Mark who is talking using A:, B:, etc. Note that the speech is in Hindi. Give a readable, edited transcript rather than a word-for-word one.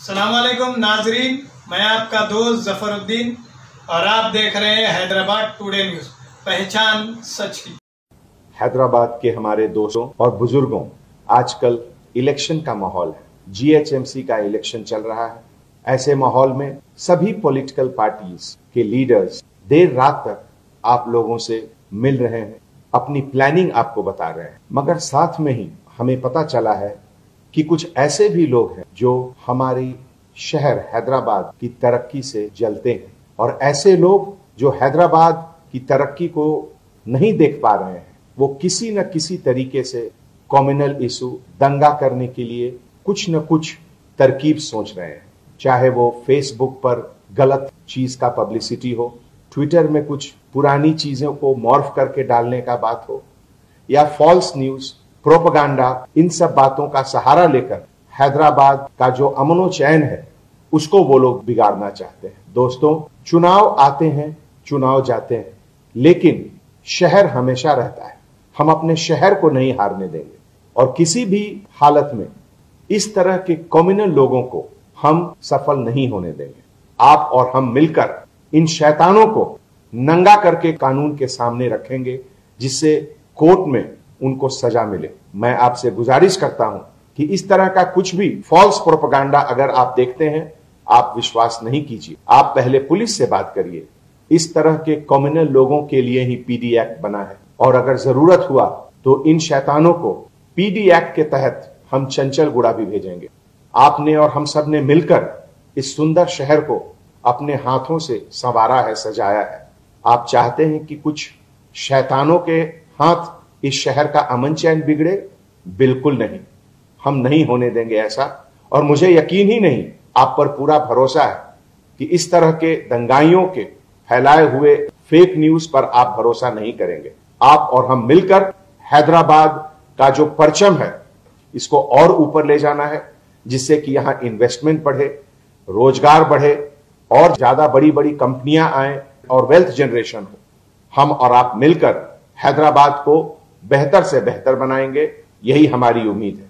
A: अस्सलाम वालेकुम नाजरीन, मैं आपका दोस्त जफरुद्दीन और आप देख रहे हैं हैदराबाद टुडे न्यूज, पहचान सच की।
B: हैदराबाद के हमारे दोस्तों और बुजुर्गों, आजकल इलेक्शन का माहौल है। जीएचएमसी का इलेक्शन चल रहा है। ऐसे माहौल में सभी पॉलिटिकल पार्टीज के लीडर्स देर रात तक आप लोगों से मिल रहे हैं, अपनी प्लानिंग आपको बता रहे हैं, मगर साथ में ही हमें पता चला है कि कुछ ऐसे भी लोग हैं जो हमारी शहर हैदराबाद की तरक्की से जलते हैं, और ऐसे लोग जो हैदराबाद की तरक्की को नहीं देख पा रहे हैं, वो किसी न किसी तरीके से कम्युनल इशू दंगा करने के लिए कुछ न कुछ तरकीब सोच रहे हैं। चाहे वो फेसबुक पर गलत चीज का पब्लिसिटी हो, ट्विटर में कुछ पुरानी चीजों को मॉर्फ करके डालने का बात हो, या फॉल्स न्यूज, प्रोपेगेंडा, इन सब बातों का सहारा लेकर हैदराबाद का जो अमनो चैन है उसको वो लोग बिगाड़ना चाहते हैं। दोस्तों, चुनाव आते हैं, चुनाव जाते हैं, लेकिन शहर हमेशा रहता है। हम अपने शहर को नहीं हारने देंगे और किसी भी हालत में इस तरह के कम्युनल लोगों को हम सफल नहीं होने देंगे। आप और हम मिलकर इन शैतानों को नंगा करके कानून के सामने रखेंगे, जिससे कोर्ट में उनको सजा मिले। मैं आपसे गुजारिश करता हूं कि इस तरह का कुछ भी फॉल्स प्रोपेगेंडा अगर आप देखते हैं, आप विश्वास नहीं कीजिए। आप पहले पुलिस से बात करिए। इस तरह के कम्युनल लोगों के लिए ही पीडी एक्ट बना है, और अगर जरूरत हुआ तो इन शैतानों को पीडी एक्ट के तहत हम चंचलगुड़ा भी भेजेंगे। आपने और हम सब ने मिलकर इस सुंदर शहर को अपने हाथों से संवारा है, सजाया है। आप चाहते हैं कि कुछ शैतानों के हाथ इस शहर का अमन चैन बिगड़े? बिल्कुल नहीं, हम नहीं होने देंगे ऐसा। और मुझे यकीन ही नहीं, आप पर पूरा भरोसा है कि इस तरह के दंगाइयों के फैलाए हुए फेक न्यूज पर आप भरोसा नहीं करेंगे। आप और हम मिलकर हैदराबाद का जो परचम है इसको और ऊपर ले जाना है, जिससे कि यहां इन्वेस्टमेंट बढ़े, रोजगार बढ़े और ज्यादा बड़ी बड़ी कंपनियां आए और वेल्थ जनरेशन हो। हम और आप मिलकर हैदराबाद को बेहतर से बेहतर बनाएंगे, यही हमारी उम्मीद है।